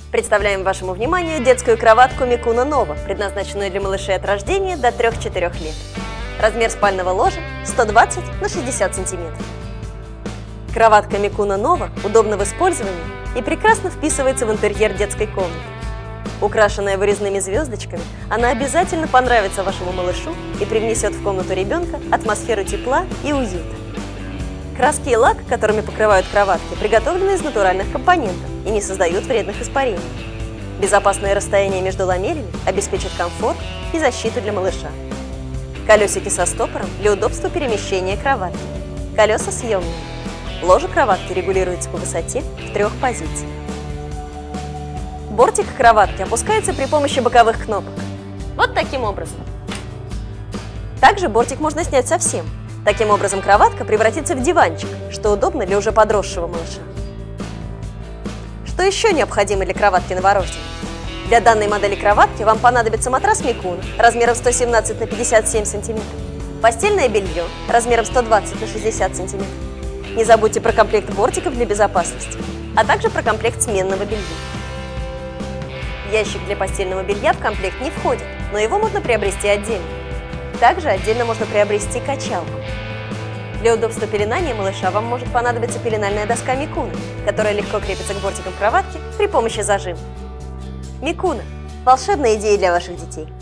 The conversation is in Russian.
Представляем вашему вниманию детскую кроватку Микуна Нова, предназначенную для малышей от рождения до 3-4 лет. Размер спального ложа 120 на 60 сантиметров. Кроватка Микуна Нова удобна в использовании и прекрасно вписывается в интерьер детской комнаты. Украшенная вырезными звездочками, она обязательно понравится вашему малышу и привнесет в комнату ребенка атмосферу тепла и уюта. Краски и лак, которыми покрывают кроватки, приготовлены из натуральных компонентов и не создают вредных испарений. Безопасное расстояние между ламелями обеспечит комфорт и защиту для малыша. Колесики со стопором для удобства перемещения кроватки. Колеса съемные. Ложе кроватки регулируется по высоте в 3 позициях. Бортик кроватки опускается при помощи боковых кнопок. Вот таким образом. Также бортик можно снять совсем. Таким образом, кроватка превратится в диванчик, что удобно для уже подросшего малыша. Что еще необходимо для кроватки новорожденного? Для данной модели кроватки вам понадобится матрас Микуна размером 117 на 57 см, постельное белье размером 120 на 60 см. Не забудьте про комплект бортиков для безопасности, а также про комплект сменного белья. Ящик для постельного белья в комплект не входит, но его можно приобрести отдельно. Также отдельно можно приобрести качалку. Для удобства пеленания малыша вам может понадобиться пеленальная доска Микуна, которая легко крепится к бортикам кроватки при помощи зажима. Микуна – волшебная идея для ваших детей.